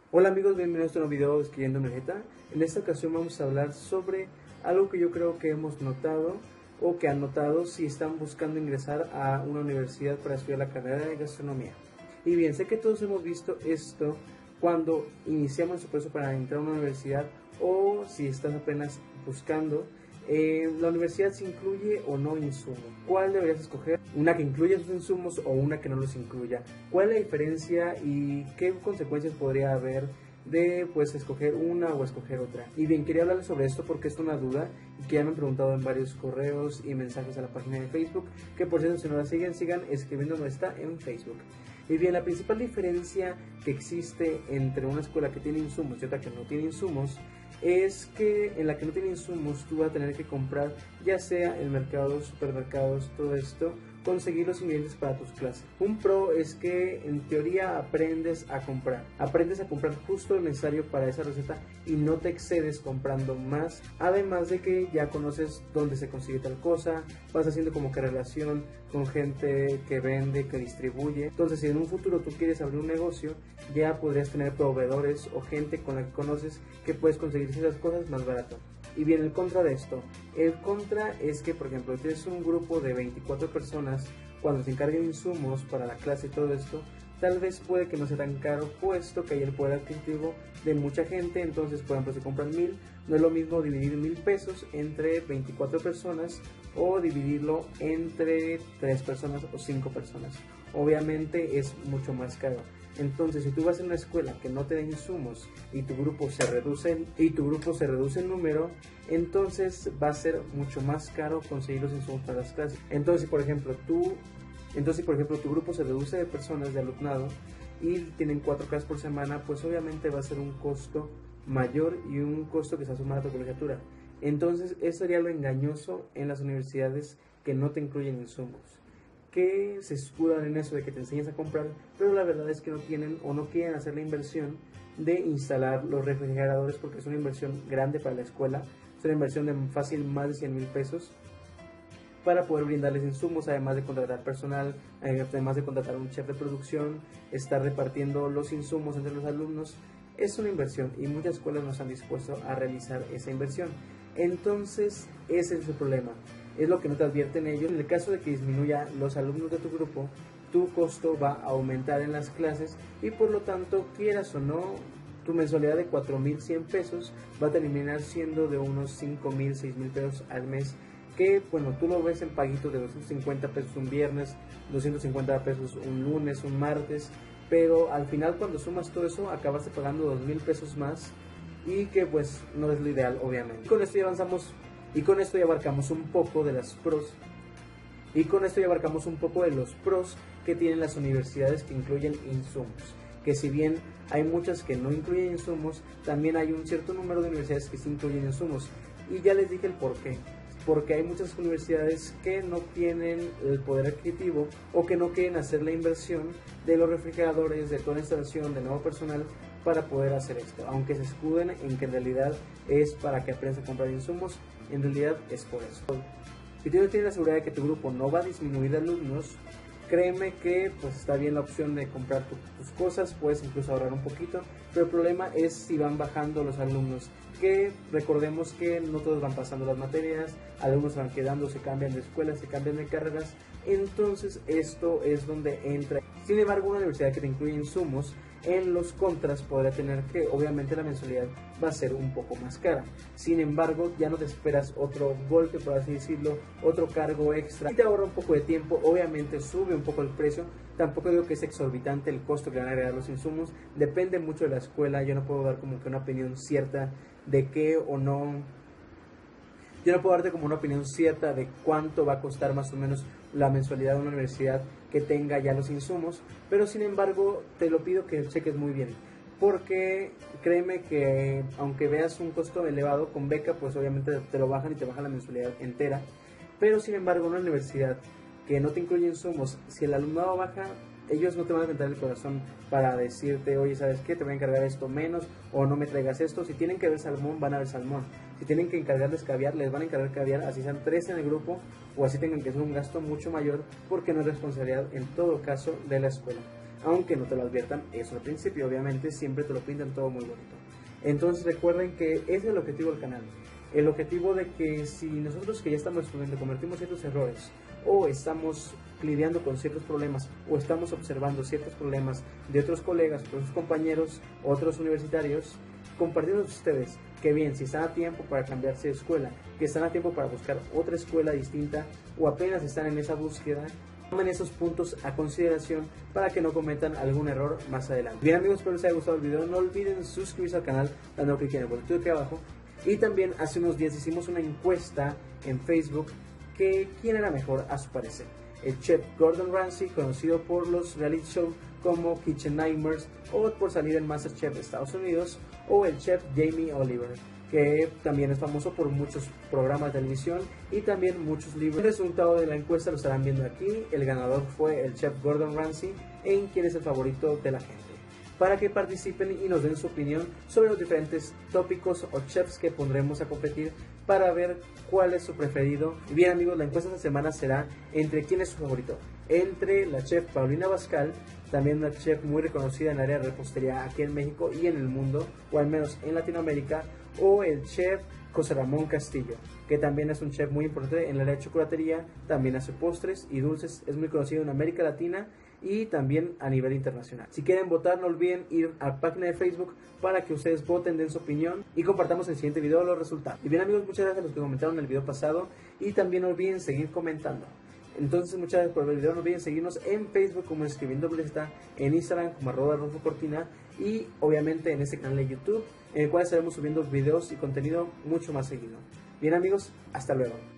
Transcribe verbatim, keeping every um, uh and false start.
Hola amigos, bienvenidos a un nuevo video de Escribiendo Vegeta. En esta ocasión vamos a hablar sobre algo que yo creo que hemos notado o que han notado si están buscando ingresar a una universidad para estudiar la carrera de gastronomía. Y bien, sé que todos hemos visto esto cuando iniciamos el proceso para entrar a una universidad, o si estás apenas buscando. Eh, la universidad se incluye o no insumos. ¿Cuál deberías escoger? ¿Una que incluya sus insumos o una que no los incluya? ¿Cuál es la diferencia y qué consecuencias podría haber de pues escoger una o escoger otra? Y bien, quería hablarles sobre esto porque es una duda que ya me han preguntado en varios correos y mensajes a la página de Facebook, que por cierto, si no la siguen, sigan escribiendo, no está en Facebook. Y bien, la principal diferencia que existe entre una escuela que tiene insumos y otra que no tiene insumos es que en la que no tiene insumos tú vas a tener que comprar, ya sea en mercados, supermercados, todo esto, conseguir los ingredientes para tus clases. Un pro es que en teoría aprendes a comprar, aprendes a comprar justo lo necesario para esa receta y no te excedes comprando más, además de que ya conoces dónde se consigue tal cosa, vas haciendo como que relación con gente que vende, que distribuye. Entonces, si en un futuro tú quieres abrir un negocio, ya podrías tener proveedores o gente con la que conoces que puedes conseguir esas cosas más barato. Y bien, el contra de esto, el contra es que, por ejemplo, tienes un grupo de veinticuatro personas, cuando se encarguen insumos para la clase y todo esto, tal vez puede que no sea tan caro, puesto que hay el poder adquisitivo de mucha gente. Entonces, por ejemplo, si compran mil, no es lo mismo dividir mil pesos entre veinticuatro personas o dividirlo entre tres personas o cinco personas. Obviamente es mucho más caro. Entonces, si tú vas a una escuela que no te da insumos y tu grupo se reduce y tu grupo se reduce en número, entonces va a ser mucho más caro conseguir los insumos para las clases. Entonces, si por ejemplo tú, entonces, si por ejemplo tu grupo se reduce de personas de alumnado y tienen cuatro clases por semana, pues obviamente va a ser un costo mayor y un costo que se asuma a tu colegiatura. Entonces, eso sería lo engañoso en las universidades que no te incluyen insumos, que se escudan en eso de que te enseñes a comprar, pero la verdad es que no tienen o no quieren hacer la inversión de instalar los refrigeradores, porque es una inversión grande para la escuela, es una inversión de fácil más de cien mil pesos para poder brindarles insumos, además de contratar personal, además de contratar un chef de producción, estar repartiendo los insumos entre los alumnos. Es una inversión y muchas escuelas no están dispuestas a realizar esa inversión. Entonces, ese es el problema. Es lo que no te advierten ellos. En el caso de que disminuya los alumnos de tu grupo, tu costo va a aumentar en las clases y por lo tanto, quieras o no, tu mensualidad de cuatro mil cien pesos va a terminar siendo de unos cinco mil, seis mil pesos al mes, que bueno, tú lo ves en paguitos de doscientos cincuenta pesos un viernes, doscientos cincuenta pesos un lunes, un martes, pero al final cuando sumas todo eso acabaste pagando dos mil pesos más, y que pues no es lo ideal, obviamente. Y con esto ya avanzamos y con esto ya abarcamos un poco de las pros y con esto ya abarcamos un poco de los pros que tienen las universidades que incluyen insumos, que si bien hay muchas que no incluyen insumos, también hay un cierto número de universidades que sí incluyen insumos, y ya les dije el por qué. Porque hay muchas universidades que no tienen el poder adquisitivo o que no quieren hacer la inversión de los refrigeradores, de toda la instalación, de nuevo personal para poder hacer esto. Aunque se escuden en que en realidad es para que aprendas a comprar insumos, en realidad es por eso. Si tú no tienes la seguridad de que tu grupo no va a disminuir de alumnos, créeme que pues está bien la opción de comprar tu, tus cosas, puedes incluso ahorrar un poquito, pero el problema es si van bajando los alumnos, que recordemos que no todos van pasando las materias, algunos se van quedando, se cambian de escuelas, se cambian de carreras, entonces esto es donde entra. Sin embargo, una universidad que te incluye insumos, en los contras podrá tener que obviamente la mensualidad va a ser un poco más cara. Sin embargo, ya no te esperas otro golpe, por así decirlo, otro cargo extra, y te ahorra un poco de tiempo. Obviamente sube un poco el precio, tampoco digo que es exorbitante el costo que van a agregar los insumos, depende mucho de la escuela. Yo no puedo dar como que una opinión cierta de qué o no Yo no puedo darte como una opinión cierta de cuánto va a costar más o menos la mensualidad de una universidad que tenga ya los insumos, pero sin embargo te lo pido que cheques muy bien, porque créeme que aunque veas un costo elevado con beca, pues obviamente te lo bajan y te bajan la mensualidad entera, pero sin embargo una universidad que no te incluye insumos, si el alumnado baja, ellos no te van a tentar el corazón para decirte, oye, ¿sabes qué? Te voy a encargar esto menos, o no me traigas esto. Si tienen que ver salmón, van a ver salmón. Si tienen que encargarles caviar, les van a encargar caviar, así sean tres en el grupo, o así tengan que hacer un gasto mucho mayor, porque no es responsabilidad en todo caso de la escuela. aunque no te lo adviertan eso al principio, obviamente siempre te lo pintan todo muy bonito. Entonces recuerden que ese es el objetivo del canal, el objetivo de que si nosotros que ya estamos estudiando cometimos ciertos errores o estamos lidiando con ciertos problemas o estamos observando ciertos problemas de otros colegas, otros compañeros, otros universitarios, compartiendo con ustedes que bien, si están a tiempo para cambiarse de escuela, que están a tiempo para buscar otra escuela distinta o apenas están en esa búsqueda, tomen esos puntos a consideración para que no cometan algún error más adelante. Bien amigos, espero les haya gustado el video, no olviden suscribirse al canal dando clic en el botoncito de aquí abajo. Y también hace unos días hicimos una encuesta en Facebook que quién era mejor a su parecer, el chef Gordon Ramsay, conocido por los reality shows como Kitchen Nightmares o por salir en MasterChef de Estados Unidos, o el chef Jamie Oliver, que también es famoso por muchos programas de televisión y también muchos libros. El resultado de la encuesta lo estarán viendo aquí. El ganador fue el chef Gordon Ramsay, en quien es el favorito de la gente, para que participen y nos den su opinión sobre los diferentes tópicos o chefs que pondremos a competir para ver cuál es su preferido. Y bien amigos, la encuesta de esta semana será entre quién es su favorito, entre la chef Paulina Bascal, también una chef muy reconocida en el área de repostería aquí en México y en el mundo, o al menos en Latinoamérica, o el chef José Ramón Castillo, que también es un chef muy importante en el área de chocolatería, también hace postres y dulces, es muy conocido en América Latina y también a nivel internacional. Si quieren votar, no olviden ir a la página de Facebook para que ustedes voten, den su opinión y compartamos en el siguiente video los resultados. Y bien amigos, muchas gracias a los que comentaron en el video pasado y también no olviden seguir comentando. Entonces muchas gracias por ver el video, no olviden seguirnos en Facebook como Escribiendo Blesta, en Instagram como arroba Rufo Cortina y obviamente en este canal de YouTube, en el cual estaremos subiendo videos y contenido mucho más seguido. Bien amigos, hasta luego.